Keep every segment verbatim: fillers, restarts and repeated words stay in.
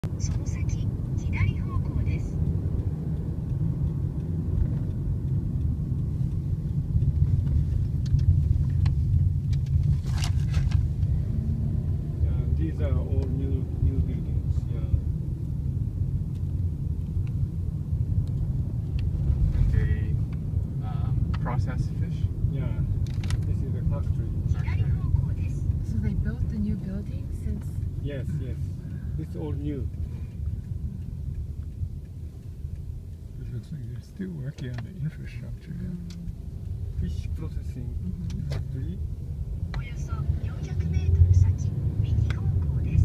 その先、左方向です。 These are all new new buildings. Yeah. And they um, process fish. Yeah. This is the factory. 左方向です。 So they built the new building since. Yes, yes. It's all new. This looks like they're still working on the infrastructure. Fish processing factory. およそよんひゃくメートル先、右方向です。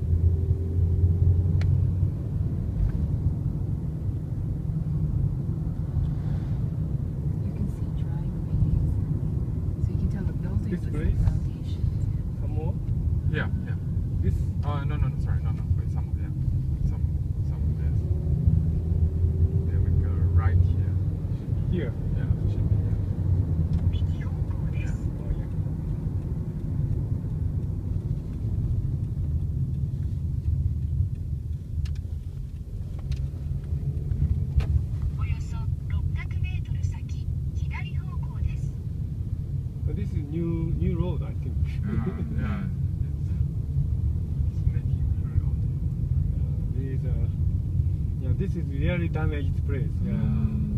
You can see driveways. So you can tell the building This was place? the foundations. Some more. Yeah, yeah. This. Uh, no, no, no, sorry, no, no. Wait, some of them. Some, some of this. There we go, right here. Here. Yeah, should be here. 右方向です。 Oh yeah. およそろっぴゃくメートル先、左方向です。 But this is new new road, I think. Uh, yeah, it's, it's making very old. Uh, these are. Yeah, this is really damaged place. Yeah. Mm.